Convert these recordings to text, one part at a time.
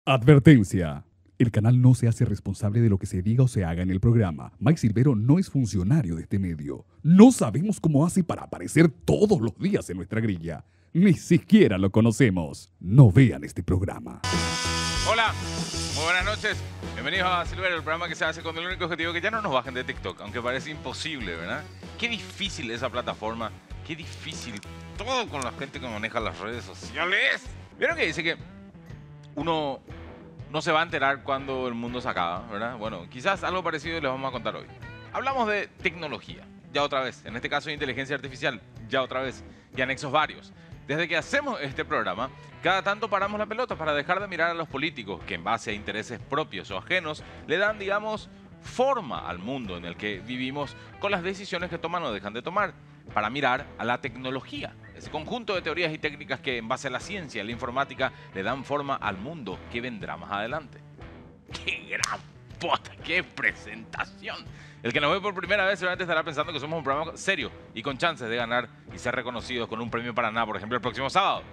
Advertencia. El canal no se hace responsable de lo que se diga o se haga en el programa. Mike Silvero no es funcionario de este medio. No sabemos cómo hace para aparecer todos los días en nuestra grilla. Ni siquiera lo conocemos. No vean este programa. Hola, muy buenas noches. Bienvenidos a Silvero, el programa que se hace con el único objetivo que ya no nos bajen de TikTok, aunque parece imposible, ¿verdad? Qué difícil esa plataforma, qué difícil todo con la gente que maneja las redes sociales. ¿Vieron que dice que uno no se va a enterar cuando el mundo se acaba, ¿verdad? Bueno, quizás algo parecido les vamos a contar hoy. Hablamos de tecnología, ya otra vez. En este caso de inteligencia artificial, ya otra vez. Y anexos varios. Desde que hacemos este programa, cada tanto paramos la pelota para dejar de mirar a los políticos que en base a intereses propios o ajenos le dan, digamos, forma al mundo en el que vivimos con las decisiones que toman o dejan de tomar, para mirar a la tecnología, ese conjunto de teorías y técnicas que en base a la ciencia y la informática le dan forma al mundo que vendrá más adelante. ¡Qué gran puta! ¡Qué presentación! El que nos ve por primera vez seguramente estará pensando que somos un programa serio y con chances de ganar y ser reconocidos con un premio Paraná, por ejemplo, el próximo sábado.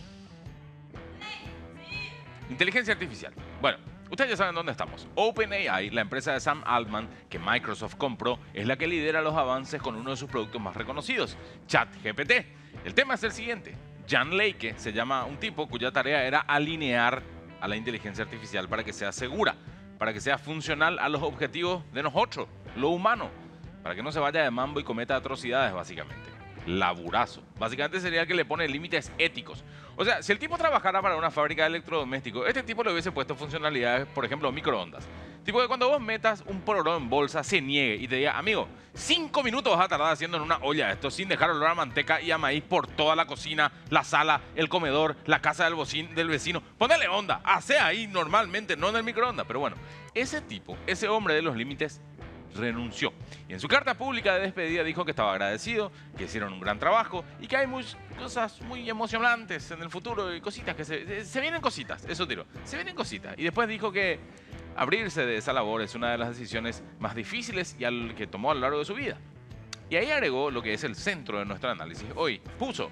Inteligencia artificial. Bueno, ustedes ya saben dónde estamos. OpenAI, la empresa de Sam Altman que Microsoft compró, es la que lidera los avances con uno de sus productos más reconocidos, ChatGPT. El tema es el siguiente. Jan Leike se llama un tipo cuya tarea era alinear a la inteligencia artificial para que sea segura, para que sea funcional a los objetivos de nosotros, lo humano, para que no se vaya de mambo y cometa atrocidades, básicamente. Laburazo. Básicamente sería el que le pone límites éticos. O sea, si el tipo trabajara para una fábrica de electrodomésticos, este tipo le hubiese puesto funcionalidades, por ejemplo, microondas. Tipo que cuando vos metas un pororó en bolsa, se niegue y te diga, amigo, 5 minutos vas a tardar haciendo en una olla esto sin dejar olor a manteca y a maíz por toda la cocina, la sala, el comedor, la casa del vecino. Ponele onda, hace ahí normalmente, no en el microondas. Pero bueno, ese tipo, ese hombre de los límites, renunció. Y en su carta pública de despedida dijo que estaba agradecido, que hicieron un gran trabajo y que hay cosas muy emocionantes en el futuro y cositas que se vienen cositas, eso tiro, se vienen cositas. Y después dijo que abrirse de esa labor es una de las decisiones más difíciles y al que tomó a lo largo de su vida. Y ahí agregó lo que es el centro de nuestro análisis hoy. Puso: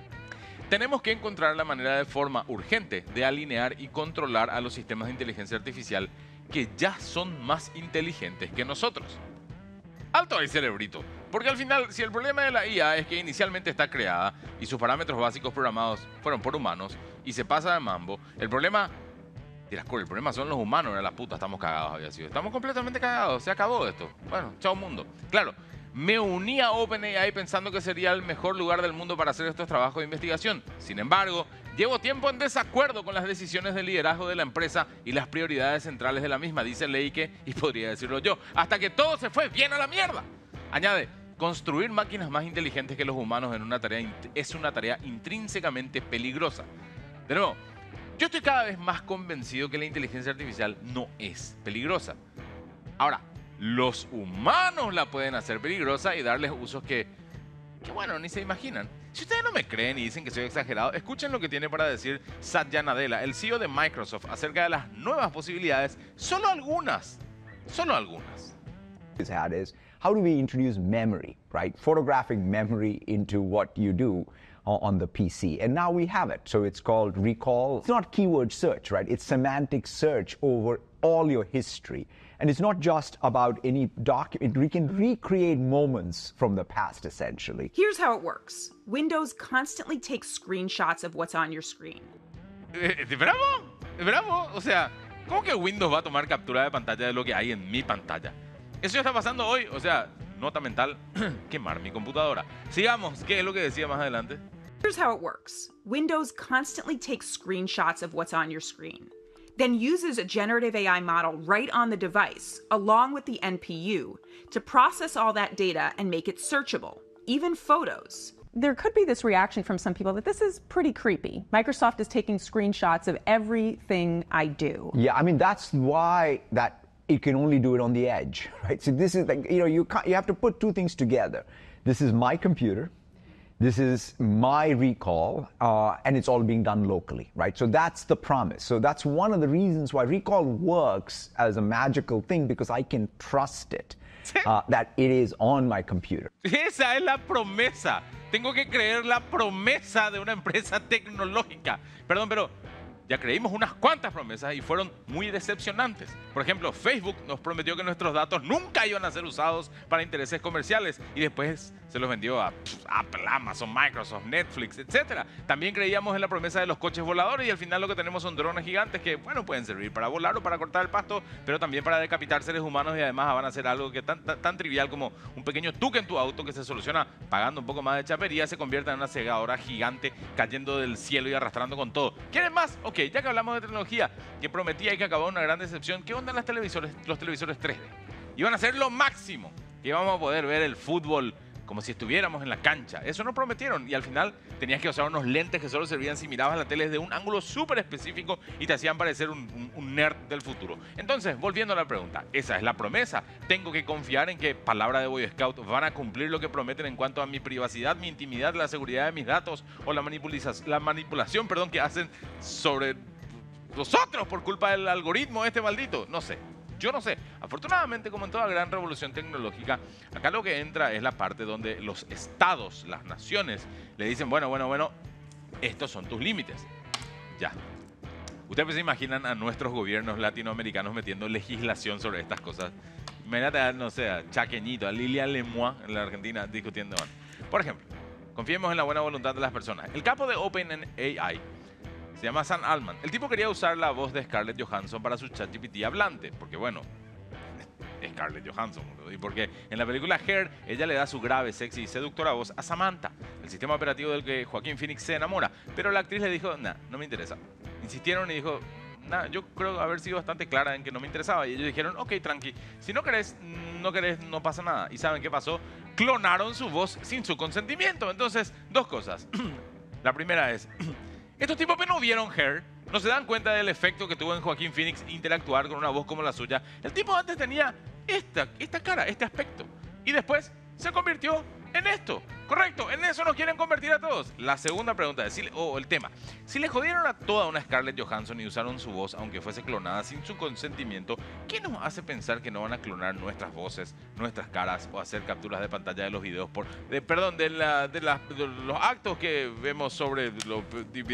tenemos que encontrar la manera de forma urgente de alinear y controlar a los sistemas de inteligencia artificial que ya son más inteligentes que nosotros. Alto ahí, cerebrito. Porque al final, si el problema de la IA es que inicialmente está creada y sus parámetros básicos programados fueron por humanos y se pasa de mambo, el problema... Dirás, el problema son los humanos, la puta, estamos cagados, había sido. Estamos completamente cagados, se acabó esto. Bueno, chao mundo. Claro, me uní a OpenAI pensando que sería el mejor lugar del mundo para hacer estos trabajos de investigación. Sin embargo, llevo tiempo en desacuerdo con las decisiones de liderazgo de la empresa y las prioridades centrales de la misma, dice Leike, y podría decirlo yo, hasta que todo se fue bien a la mierda. Añade: construir máquinas más inteligentes que los humanos es una tarea intrínsecamente peligrosa. De nuevo, yo estoy cada vez más convencido que la inteligencia artificial no es peligrosa. Ahora, los humanos la pueden hacer peligrosa y darles usos que bueno, ni se imaginan. Si ustedes no me creen y dicen que soy exagerado, escuchen lo que tiene para decir Satya Nadella, el CEO de Microsoft, acerca de las nuevas posibilidades, solo algunas. Is how do we introduce memory, right? Photographic memory into what you do on the PC. And now we have it. So it's called recall. It's not keyword search, right? It's semantic search over all your history. And it's not just about any document. We can recreate moments from the past, essentially. Here's how it works. Windows constantly takes screenshots of what's on your screen. Bravo. O sea, ¿cómo que Windows va a tomar captura de pantalla de lo que hay en mi pantalla? Eso ya está pasando hoy. O sea, nota mental, quemar mi computadora. Sigamos, ¿qué es lo que decía más adelante? Here's how it works. Windows constantly takes screenshots of what's on your screen, then uses a generative AI model right on the device, along with the NPU, to process all that data and make it searchable, even photos. There could be this reaction from some people that this is pretty creepy. Microsoft is taking screenshots of everything I do. Yeah, I mean, that's why you can only do it on the edge, right? So this is like, you have to put two things together. This is my computer. This is my recall, and it's all being done locally, right? So that's the promise. So that's one of the reasons why recall works as a magical thing, because I can trust it, that it is on my computer. Esa es la promesa. Tengo que creer la promesa de una empresa tecnológica. Perdón, pero ya creímos unas cuantas promesas y fueron muy decepcionantes. Por ejemplo, Facebook nos prometió que nuestros datos nunca iban a ser usados para intereses comerciales y después se los vendió a Apple, Amazon, Microsoft, Netflix, etc. También creíamos en la promesa de los coches voladores y al final lo que tenemos son drones gigantes que, bueno, pueden servir para volar o para cortar el pasto, pero también para decapitar seres humanos y además van a hacer algo que tan trivial como un pequeño tuque en tu auto que se soluciona pagando un poco más de chapería, se convierte en una segadora gigante cayendo del cielo y arrastrando con todo. ¿Quieren más? Ok, ya que hablamos de tecnología que prometía y que acabó una gran decepción, ¿qué onda los televisores 3D? Iban a ser lo máximo, que íbamos a poder ver el fútbol como si estuviéramos en la cancha. Eso nos prometieron y al final tenías que usar unos lentes que solo servían si mirabas la tele desde un ángulo súper específico y te hacían parecer un nerd del futuro. Entonces, volviendo a la pregunta, ¿esa es la promesa? ¿Tengo que confiar en que, palabra de Boy Scout, van a cumplir lo que prometen en cuanto a mi privacidad, mi intimidad, la seguridad de mis datos o la manipulación que hacen sobre nosotros por culpa del algoritmo este maldito? No sé. Yo no sé. Afortunadamente, como en toda gran revolución tecnológica, acá lo que entra es la parte donde los estados, las naciones, le dicen, bueno, estos son tus límites. Ya. Ustedes se imaginan a nuestros gobiernos latinoamericanos metiendo legislación sobre estas cosas. Imagínate, no sé, a Chaqueñito, a Lilia Lemois en la Argentina discutiendo. Por ejemplo, confiemos en la buena voluntad de las personas. El capo de OpenAI se llama Sam Altman. El tipo quería usar la voz de Scarlett Johansson para su ChatGPT hablante, porque bueno, es Scarlett Johansson, y porque en la película Hair ella le da su grave, sexy y seductora voz a Samantha, el sistema operativo del que Joaquín Phoenix se enamora, pero la actriz le dijo, nah, no me interesa. Insistieron y dijo, nah, yo creo haber sido bastante clara en que no me interesaba, y ellos dijeron, ok, tranqui, si no querés, no pasa nada. ¿Y saben qué pasó? Clonaron su voz sin su consentimiento. Entonces, dos cosas. La primera es... Estos tipos que no vieron Hair, no se dan cuenta del efecto que tuvo en Joaquín Phoenix interactuar con una voz como la suya. El tipo antes tenía esta cara, este aspecto. Y después se convirtió en esto. Correcto, en eso nos quieren convertir a todos. La segunda pregunta es, el tema. Si le jodieron a toda una Scarlett Johansson y usaron su voz, aunque fuese clonada sin su consentimiento, ¿qué nos hace pensar que no van a clonar nuestras voces, nuestras caras o hacer capturas de pantalla de los videos de los actos que vemos sobre los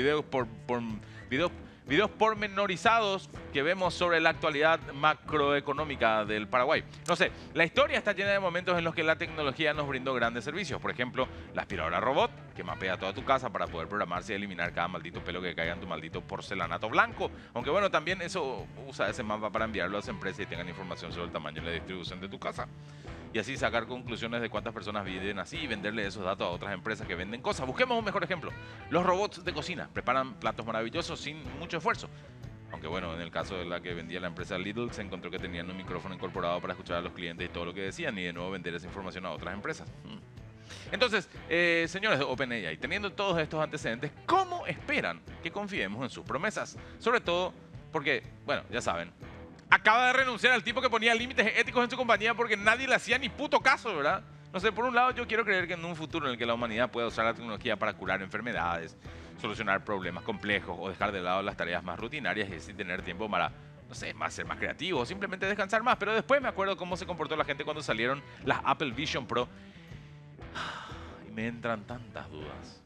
videos pormenorizados que vemos sobre la actualidad macroeconómica del Paraguay? No sé, la historia está llena de momentos en los que la tecnología nos brindó grandes servicios. Por ejemplo, la aspiradora robot, que mapea toda tu casa para poder programarse y eliminar cada maldito pelo que caiga en tu maldito porcelanato blanco. Aunque bueno, también eso usa ese mapa para enviarlo a las empresas y tengan información sobre el tamaño y la distribución de tu casa. Y así sacar conclusiones de cuántas personas viven así y venderle esos datos a otras empresas que venden cosas. Busquemos un mejor ejemplo. Los robots de cocina preparan platos maravillosos sin mucho esfuerzo. Aunque bueno, en el caso de la que vendía la empresa Lidl, se encontró que tenían un micrófono incorporado para escuchar a los clientes y todo lo que decían y de nuevo vender esa información a otras empresas. Entonces, señores de OpenAI, teniendo todos estos antecedentes, ¿cómo esperan que confiemos en sus promesas? Sobre todo porque, bueno, ya saben, acaba de renunciar al tipo que ponía límites éticos en su compañía porque nadie le hacía ni puto caso, ¿verdad? No sé, por un lado yo quiero creer que en un futuro en el que la humanidad pueda usar la tecnología para curar enfermedades, solucionar problemas complejos o dejar de lado las tareas más rutinarias y así tener tiempo para, no sé, ser más creativo o simplemente descansar más. Pero después me acuerdo cómo se comportó la gente cuando salieron las Apple Vision Pro y me entran tantas dudas.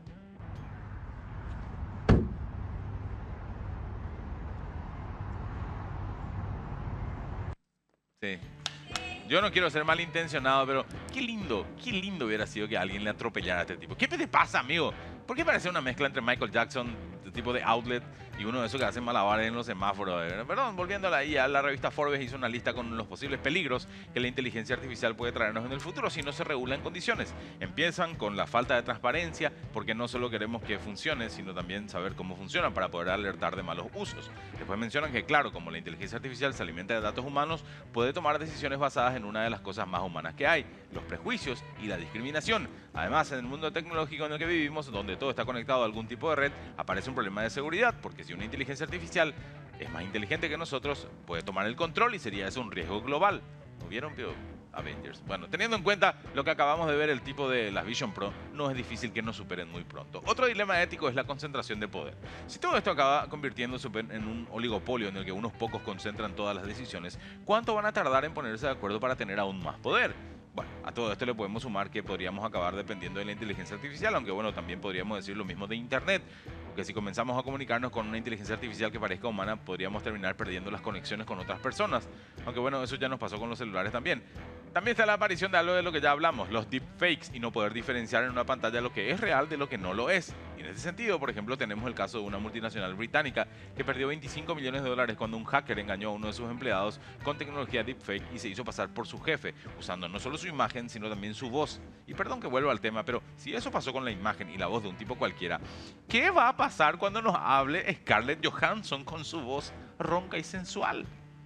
Sí. Yo no quiero ser malintencionado, pero qué lindo hubiera sido que alguien le atropellara a este tipo. ¿Qué te pasa, amigo? ¿Por qué parece una mezcla entre Michael Jackson, de tipo de Outlet, y uno de esos que hacen malabares en los semáforos? Perdón, volviendo a la revista Forbes hizo una lista con los posibles peligros que la inteligencia artificial puede traernos en el futuro si no se regula en condiciones. Empiezan con la falta de transparencia, porque no solo queremos que funcione, sino también saber cómo funciona para poder alertar de malos usos. Después mencionan que, claro, como la inteligencia artificial se alimenta de datos humanos, puede tomar decisiones basadas en una de las cosas más humanas que hay, los prejuicios y la discriminación. Además, en el mundo tecnológico en el que vivimos, donde todo está conectado a algún tipo de red, aparece un problema de seguridad, porque si una inteligencia artificial es más inteligente que nosotros, puede tomar el control y sería eso un riesgo global. ¿No vieron, Avengers? Bueno, teniendo en cuenta lo que acabamos de ver, el tipo de las Vision Pro, no es difícil que nos superen muy pronto. Otro dilema ético es la concentración de poder. Si todo esto acaba convirtiéndose en un oligopolio en el que unos pocos concentran todas las decisiones, ¿cuánto van a tardar en ponerse de acuerdo para tener aún más poder? Bueno, a todo esto le podemos sumar que podríamos acabar dependiendo de la inteligencia artificial, aunque bueno, también podríamos decir lo mismo de Internet. Porque si comenzamos a comunicarnos con una inteligencia artificial que parezca humana, podríamos terminar perdiendo las conexiones con otras personas. Aunque bueno, eso ya nos pasó con los celulares también. También está la aparición de algo de lo que ya hablamos, los deepfakes, y no poder diferenciar en una pantalla lo que es real de lo que no lo es. Y en ese sentido, por ejemplo, tenemos el caso de una multinacional británica que perdió $25 millones cuando un hacker engañó a uno de sus empleados con tecnología deepfake y se hizo pasar por su jefe, usando no solo su imagen, sino también su voz. Y perdón que vuelva al tema, pero si eso pasó con la imagen y la voz de un tipo cualquiera, ¿qué va a pasar cuando nos hable Scarlett Johansson con su voz ronca y sensual?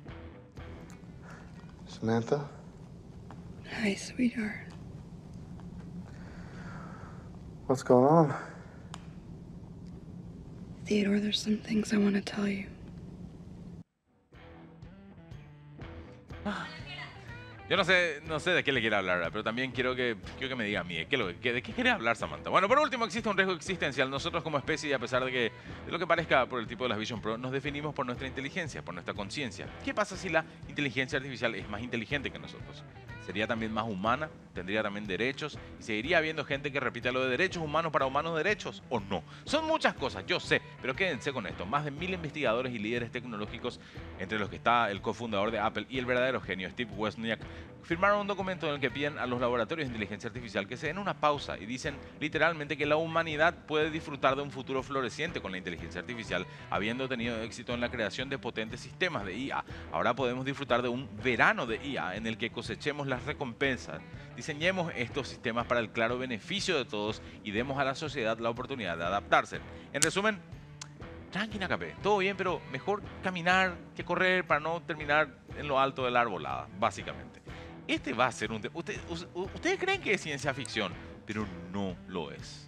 Samantha? Hi, sweetheart. What's going on? Theodore, there's some things I want to tell you. Yo no sé de qué le quiere hablar, pero también quiero que me diga a mí, ¿de qué quiere hablar Samantha? Bueno, por último, existe un riesgo existencial. Nosotros como especie, y a pesar de lo que parezca por el tipo de las Vision Pro, nos definimos por nuestra inteligencia, por nuestra conciencia. ¿Qué pasa si la inteligencia artificial es más inteligente que nosotros? ¿Sería también más humana? ¿Tendría también derechos? ¿Y seguiría habiendo gente que repita lo de derechos humanos para humanos derechos o no? Son muchas cosas, yo sé, pero quédense con esto. Más de 1000 investigadores y líderes tecnológicos, entre los que está el cofundador de Apple y el verdadero genio Steve Wozniak, firmaron un documento en el que piden a los laboratorios de inteligencia artificial que se den una pausa y dicen literalmente que la humanidad puede disfrutar de un futuro floreciente con la inteligencia artificial, habiendo tenido éxito en la creación de potentes sistemas de IA. Ahora podemos disfrutar de un verano de IA en el que cosechemos las recompensas. Diseñemos estos sistemas para el claro beneficio de todos y demos a la sociedad la oportunidad de adaptarse. En resumen, tranquila, Capé, todo bien, pero mejor caminar que correr para no terminar en lo alto de la arbolada, básicamente. Este va a ser un... Ustedes creen que es ciencia ficción, pero no lo es.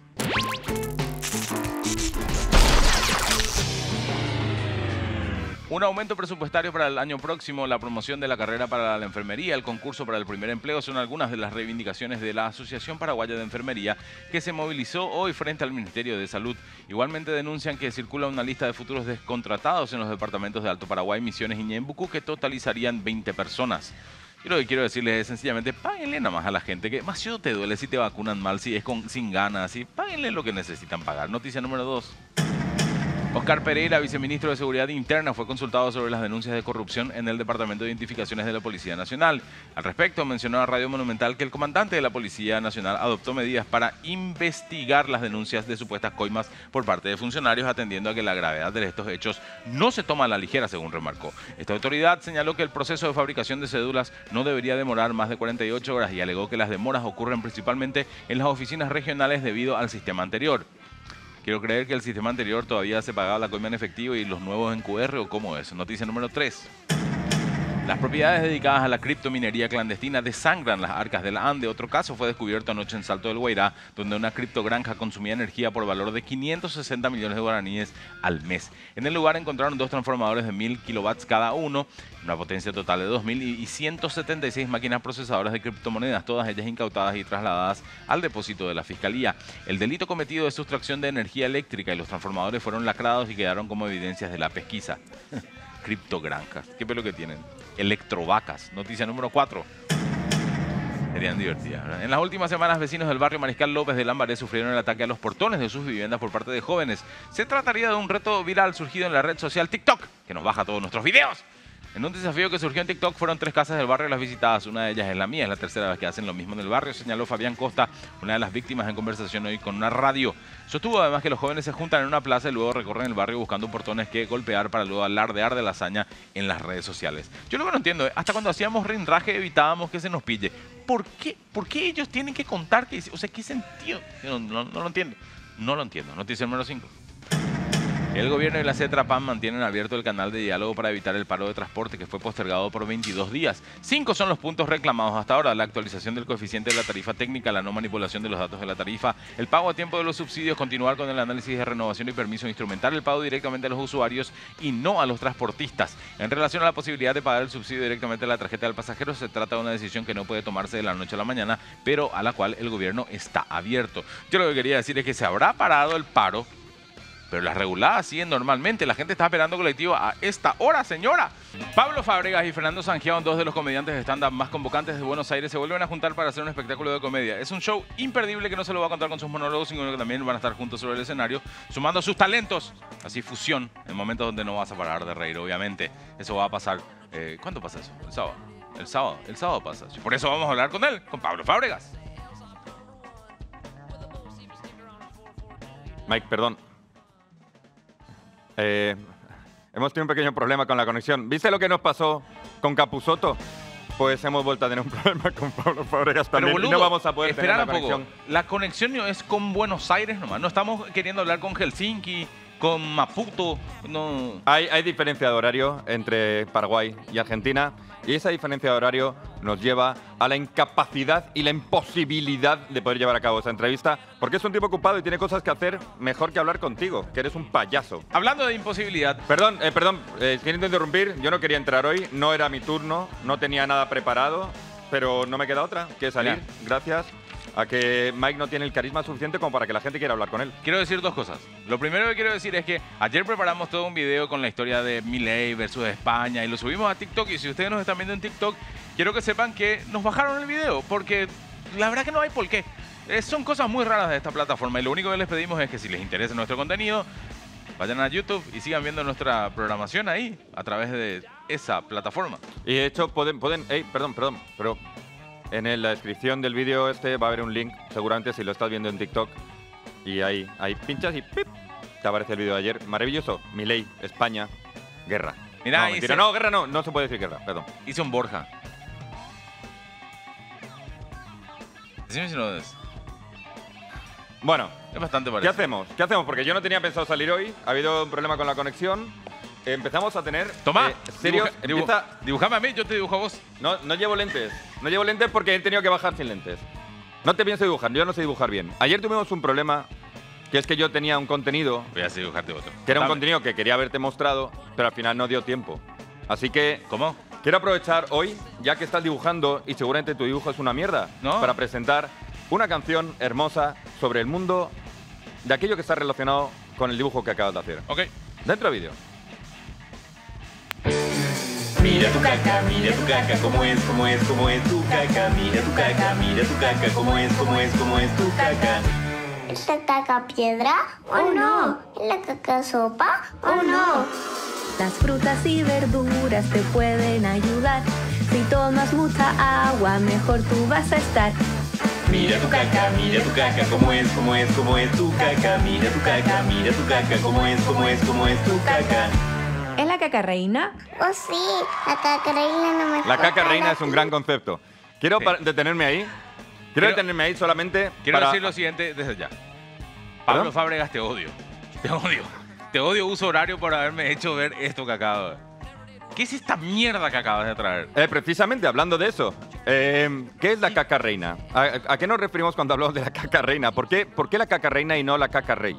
Un aumento presupuestario para el año próximo, la promoción de la carrera para la enfermería, el concurso para el primer empleo son algunas de las reivindicaciones de la Asociación Paraguaya de Enfermería que se movilizó hoy frente al Ministerio de Salud. Igualmente denuncian que circula una lista de futuros descontratados en los departamentos de Alto Paraguay, Misiones y Ñembucú que totalizarían 20 personas. Yo lo que quiero decirles es sencillamente páguenle nada más a la gente que demasiado te duele si te vacunan mal, si es sin ganas, y páguenle lo que necesitan pagar. Noticia número 2. Oscar Pereira, viceministro de Seguridad Interna, fue consultado sobre las denuncias de corrupción en el Departamento de Identificaciones de la Policía Nacional. Al respecto, mencionó a Radio Monumental que el comandante de la Policía Nacional adoptó medidas para investigar las denuncias de supuestas coimas por parte de funcionarios, atendiendo a que la gravedad de estos hechos no se toma a la ligera, según remarcó. Esta autoridad señaló que el proceso de fabricación de cédulas no debería demorar más de 48 horas y alegó que las demoras ocurren principalmente en las oficinas regionales debido al sistema anterior. Quiero creer que el sistema anterior todavía se pagaba la coima en efectivo y los nuevos en QR, ¿o cómo es? Noticia número 3. Las propiedades dedicadas a la criptominería clandestina desangran las arcas de la ANDE. Otro caso fue descubierto anoche en Salto del Guairá, donde una criptogranja consumía energía por valor de 560 millones de guaraníes al mes. En el lugar encontraron 2 transformadores de 1000 kilovatios cada uno, una potencia total de 2000 y 176 máquinas procesadoras de criptomonedas, todas ellas incautadas y trasladadas al depósito de la Fiscalía. El delito cometido es sustracción de energía eléctrica y los transformadores fueron lacrados y quedaron como evidencias de la pesquisa. Criptogranjas, ¿qué pelo que tienen? Electrovacas. Noticia número 4. Serían divertidas, ¿verdad? En las últimas semanas, vecinos del barrio Mariscal López de Lambaré sufrieron el ataque a los portones de sus viviendas por parte de jóvenes. Se trataría de un reto viral surgido en la red social TikTok, que nos baja todos nuestros videos. En un desafío que surgió en TikTok fueron 3 casas del barrio las visitadas. Una de ellas es la mía, es la tercera vez que hacen lo mismo en el barrio, señaló Fabián Costa, una de las víctimas en conversación hoy con una radio. Sostuvo además que los jóvenes se juntan en una plaza y luego recorren el barrio buscando portones que golpear para luego alardear de la hazaña en las redes sociales. Yo lo que no entiendo es, hasta cuando hacíamos rinraje evitábamos que se nos pille. ¿Por qué ellos tienen que contar? O sea, ¿qué sentido? No lo entiendo. No lo entiendo. Noticia número 5. El gobierno y la CETRAPAM mantienen abierto el canal de diálogo para evitar el paro de transporte que fue postergado por 22 días. 5 son los puntos reclamados hasta ahora: la actualización del coeficiente de la tarifa técnica, la no manipulación de los datos de la tarifa, el pago a tiempo de los subsidios, continuar con el análisis de renovación y permiso, instrumentar el pago directamente a los usuarios y no a los transportistas. En relación a la posibilidad de pagar el subsidio directamente a la tarjeta del pasajero, se trata de una decisión que no puede tomarse de la noche a la mañana, pero a la cual el gobierno está abierto. Yo lo que quería decir es que se habrá parado el paro, pero las reguladas siguen normalmente. La gente está esperando colectivo a esta hora, señora. Pablo Fábregas y Fernando Sangiao, dos de los comediantes de stand-up más convocantes de Buenos Aires, se vuelven a juntar para hacer un espectáculo de comedia. Es un show imperdible que no se lo va a contar con sus monólogos, sino que también van a estar juntos sobre el escenario, sumando sus talentos. Así fusión, en momentos donde no vas a parar de reír, obviamente. Eso va a pasar. ¿Cuándo pasa eso? El sábado. El sábado pasa. Por eso vamos a hablar con él, con Pablo Fábregas. Mike, perdón. Hemos tenido un pequeño problema con la conexión. ¿Viste lo que nos pasó con Capusotto? Pues hemos vuelto a tener un problema con Pablo Fábregas también. Pero, boludo, y no vamos a poder tener la un poco. conexión. La conexión no es con Buenos Aires nomás. No estamos queriendo hablar con Helsinki, con Maputo. No. Hay diferencia de horario entre Paraguay y Argentina. Y esa diferencia de horario nos lleva a la incapacidad y la imposibilidad de poder llevar a cabo esa entrevista, porque es un tipo ocupado y tiene cosas que hacer mejor que hablar contigo, que eres un payaso. Hablando de imposibilidad. Perdón, queriendo interrumpir, yo no quería entrar hoy, no era mi turno, no tenía nada preparado, pero no me queda otra que salir, gracias a que Mike no tiene el carisma suficiente como para que la gente quiera hablar con él. Quiero decir dos cosas. Lo primero que quiero decir es que ayer preparamos todo un video con la historia de Milei versus España y lo subimos a TikTok, y si ustedes nos están viendo en TikTok, quiero que sepan que nos bajaron el video, porque la verdad que no hay por qué. Son cosas muy raras de esta plataforma y lo único que les pedimos es que si les interesa nuestro contenido, vayan a YouTube y sigan viendo nuestra programación ahí, a través de esa plataforma. Y de hecho, perdón, pero en la descripción del vídeo va a haber un link, seguramente si lo estás viendo en TikTok, y ahí pinchas y ¡pip! Te aparece el vídeo de ayer. Maravilloso. Milei, España, guerra. Mirá, no, mentira, no, guerra no se puede decir guerra, perdón. Hice un Borja. Decime si no es. Bueno, es bastante parecido. ¿Qué hacemos? Porque yo no tenía pensado salir hoy, ha habido un problema con la conexión. Empezamos a tener... Toma, serios. dibujame a mí, yo te dibujo a vos. No llevo lentes. No llevo lentes porque he tenido que bajar sin lentes. No te pienso dibujar, yo no sé dibujar bien. Ayer tuvimos un problema, que es que yo tenía un contenido... Voy a hacer dibujarte otro. Que era un contenido que quería haberte mostrado, pero al final no dio tiempo. Así que... ¿Cómo? Quiero aprovechar hoy, ya que estás dibujando y seguramente tu dibujo es una mierda, ¿no? Para presentar una canción hermosa sobre el mundo de aquello que está relacionado con el dibujo que acabas de hacer. Ok. Dentro vídeo. Mira tu caca, cómo es tu caca. Mira tu caca, cómo es tu caca. ¿Es la caca piedra o no? ¿Es la caca sopa o no? Las frutas y verduras te pueden ayudar. Si tomas mucha agua, mejor tú vas a estar. Mira tu caca, cómo es tu caca. Mira tu caca, cómo es tu caca. ¿Es la caca reina? Oh sí, la caca reina no me... La caca reina es un gran concepto. Quiero detenerme ahí. Quiero detenerme ahí solamente Quiero para... decir lo siguiente desde ya. Pablo Fábregas, te odio. Te odio. Te odio uso horario por haberme hecho ver esto que acabo de ver. ¿Qué es esta mierda que acabas de traer? Precisamente, hablando de eso. ¿Qué es la caca reina? ¿A qué nos referimos cuando hablamos de la caca reina? ¿Por qué la caca reina y no la caca rey?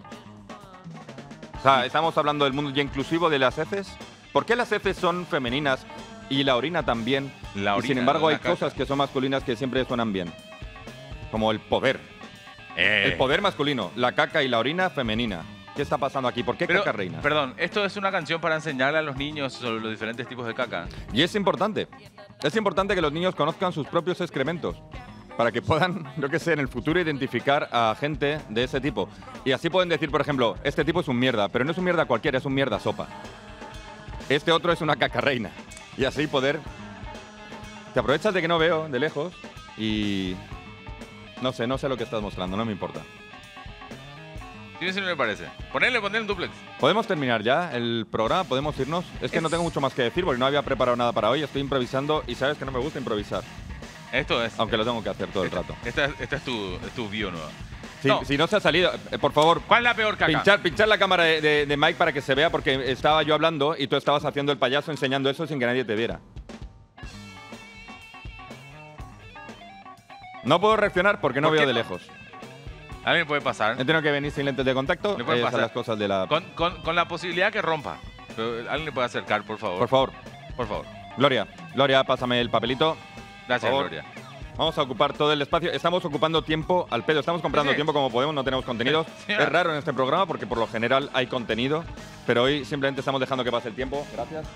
O sea, estamos hablando del mundo ya inclusivo de las heces. ¿Por qué las heces son femeninas y la orina también? La orina, y sin embargo hay caca. cosas que son masculinas que siempre suenan bien. Como el poder. El poder masculino, la caca y la orina femenina. ¿Qué está pasando aquí? ¿Por qué caca reina? Perdón, esto es una canción para enseñarle a los niños sobre los diferentes tipos de caca. Y es importante. Es importante que los niños conozcan sus propios excrementos. Para que puedan, yo qué sé, en el futuro identificar a gente de ese tipo. Y así pueden decir, por ejemplo, este tipo es un mierda, pero no es un mierda cualquiera, es un mierda sopa. Este otro es una caca reina. Y así poder... Te aprovechas de que no veo de lejos y... No sé lo que estás mostrando, no me importa. Dime si no me parece. Ponle en duplex. ¿Podemos terminar ya el programa? ¿Podemos irnos? Es que no tengo mucho más que decir porque no había preparado nada para hoy. Estoy improvisando y sabes que no me gusta improvisar. Esto es. Aunque lo tengo que hacer todo el rato. Esta es tu bio nueva. Si no se ha salido, por favor. ¿Cuál es la peor caca? Pinchar la cámara de Mike para que se vea porque estaba yo hablando y tú estabas haciendo el payaso enseñando eso sin que nadie te viera. No puedo reaccionar porque no veo de lejos. Alguien puede pasar. He tenido que venir sin lentes de contacto. Le puede pasar. Las cosas de la... Con la posibilidad que rompa. Pero alguien le puede acercar, por favor. Por favor. Por favor. Gloria, pásame el papelito. Gracias, Gloria. Vamos a ocupar todo el espacio. Estamos ocupando tiempo al pedo. Estamos comprando tiempo como podemos. No tenemos contenidos. Es raro en este programa porque por lo general hay contenido. Pero hoy simplemente estamos dejando que pase el tiempo. Gracias.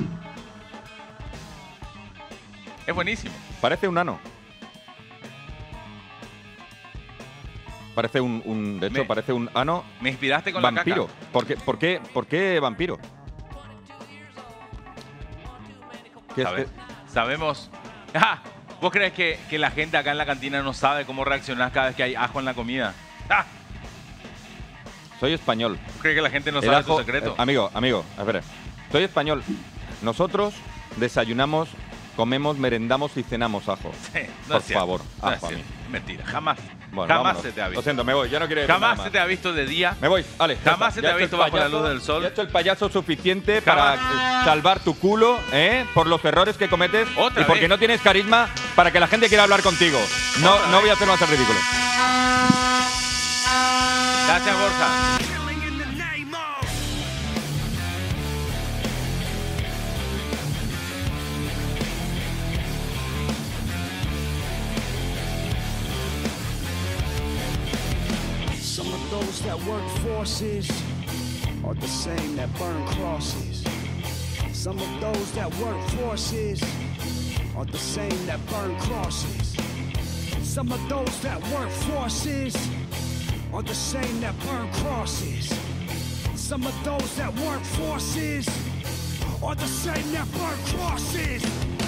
Es buenísimo. Parece un ano. Parece de hecho, parece un ano. Me inspiraste con vampiro. la caca. ¿Por qué vampiro? Sabemos. ¡Ah! ¿Vos crees que la gente acá en la cantina no sabe cómo reaccionar cada vez que hay ajo en la comida? ¡Ah! Soy español. ¿Vos crees que la gente no sabe tu secreto? Amigo, espera. Soy español. Nosotros desayunamos, comemos, merendamos y cenamos ajo. Sí, Por favor, ajo a mí. Mentira, jamás. Bueno, jamás vámonos. se te ha visto. Lo siento, me voy. Ya no quiero decir Jamás nada más. se te ha visto de día. Me voy, vale. Jamás se te ha visto bajo la luz del sol. Ya he hecho el payaso suficiente para salvar tu culo, por los errores que cometes y porque no tienes carisma para que la gente quiera hablar contigo. No voy a hacer más el ridículo. Gracias, Borja. Some of those that work forces are the same that burn crosses. Some of those that work forces are the same that burn crosses. Some of those that work forces are the same that burn crosses. Some of those that work forces are the same that burn crosses.